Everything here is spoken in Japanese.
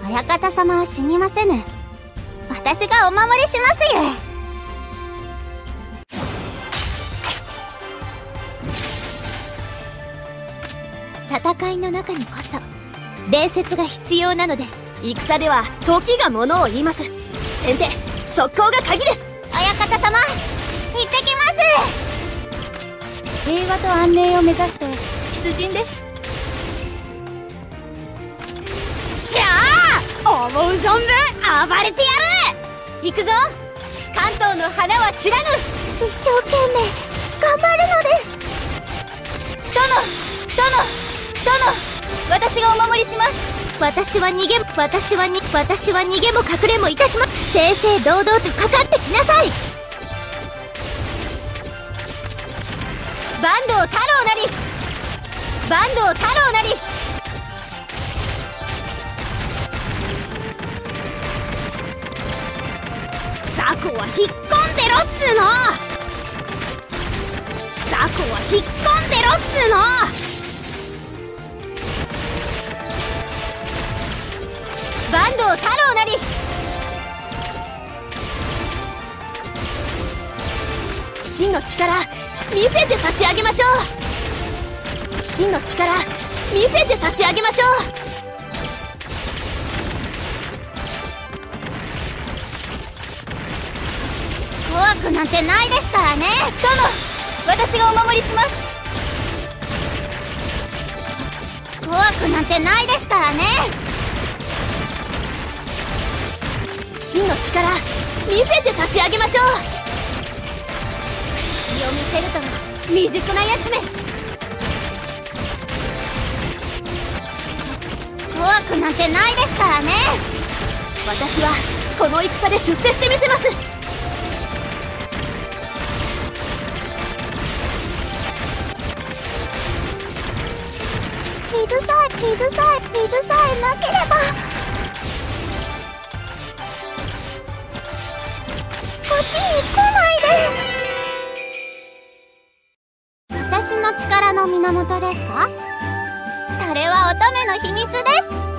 綾方様は死にませぬ。私がお守りしますゆえ。戦いの中にこそ礼節が必要なのです。 戦では時がものを言います。先手速攻が鍵です。 綾方様、行ってきます。 平和と安寧を目指して出陣です。 しゃあ、思う存分暴れてやる。行くぞ。関東の花は散らぬ。一生懸命頑張るのです。 殿、私がお守りします。 私は逃げも隠れもいたします。正々堂々とかかってきなさい。坂東太郎なり、雑魚は引っ込んでろっつーの。坂東太郎なり。 真の力見せて差し上げましょう。 怖くなんてないですからね。 殿、私がお守りします。 怖くなんてないですからね。 真の力見せて差し上げましょう。 隙を見せるとは未熟なやつめ。怖くなんてないですからね。 私はこの戦で出世してみせます。 水さえなければ。こっちに来ないで。私の力の源ですか？それは乙女の秘密です。